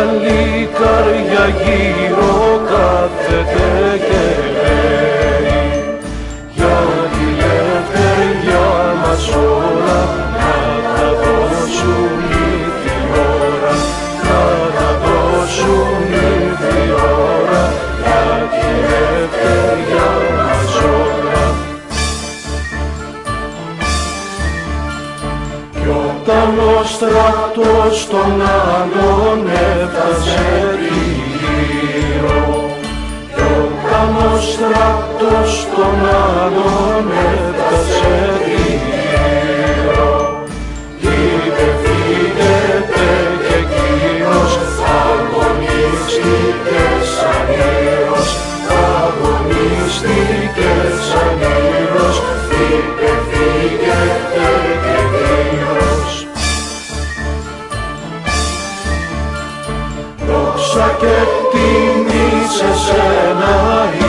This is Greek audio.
καλή καρδιά γύρω κάθεται και λέει για τη ελευθεριά μας όλα να τα δώσουν ήρθε η ώρα, να τα δώσουν ήρθε η ώρα για τη ελευθεριά μας όλα. Κι όταν ο στρατός των άλλων έφτασε γύρω, κι όταν ο στρατός των άλλων έφτασε γύρω, είπε φύγετε και εκείνος αγωνίστηκε σαν ήρωας, αγωνίστηκε σαν ήρωας, είπε φύγετε και εκείνος. Δόξα και τιμή σε σένα